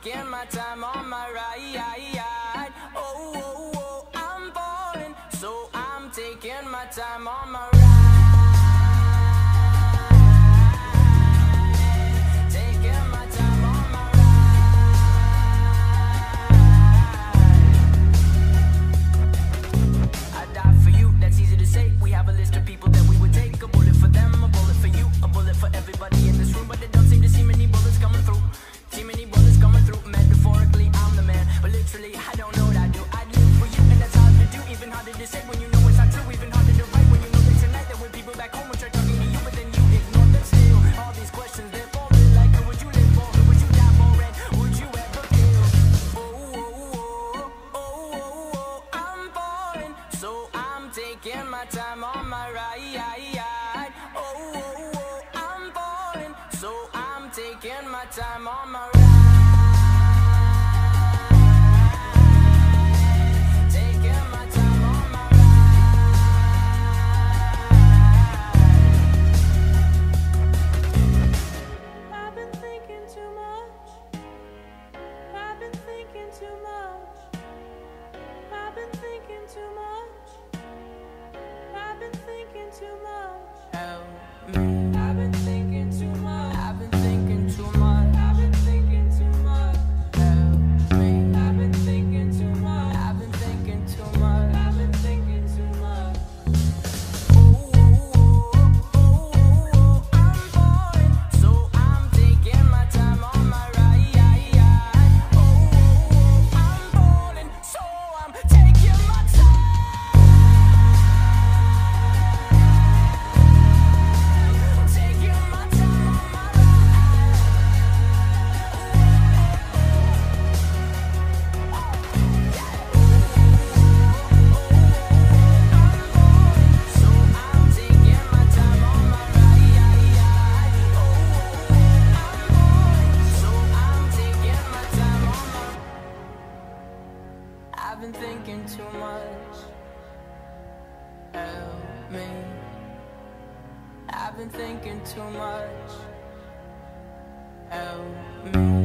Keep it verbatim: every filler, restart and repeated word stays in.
taking my time on my ride. Oh, oh, oh, I'm falling, so I'm taking my time on my ride. Taking my time on my ride. I die for you, that's easy to say. We have a list of people that we would take. A bullet for them, a bullet for you, a bullet for everybody in this room. But they don't seem to see many bullets coming through. See many bullets coming through. Metaphorically, I'm the man, but literally, I don't know what I do. I live for you, and that's hard to do. Even harder to say when you know it's not true. Even harder to write when you know that tonight there were people back home and try talking to you, but then you ignore them still. All these questions, they're falling like, who would you live for? Who would you die for? And would you ever kill? Oh, oh, oh, oh, oh, oh, I'm falling, so I'm taking my time on my ride. Oh, oh, oh, I'm falling, so I'm taking my time on my ride. Taking my time on my ride. I've been thinking too much. I've been thinking too much. I've been thinking too much. I've been thinking too much. Help me. I've been thinking too much. I've been thinking too much. I've been thinking too much. Help me. I've been thinking too much. I've been thinking too much. I've been thinking too much. Oh, oh, oh, oh, oh, I'm falling, so I'm taking my time on my ride. Oh, oh, oh, I'm falling, so I'm taking my time. Taking my time on my ride. So I'm taking my time on my ride. Oh, I'm falling, so I'm taking my time on my. I've been thinking too much. Help me. I've been thinking too much. Help me.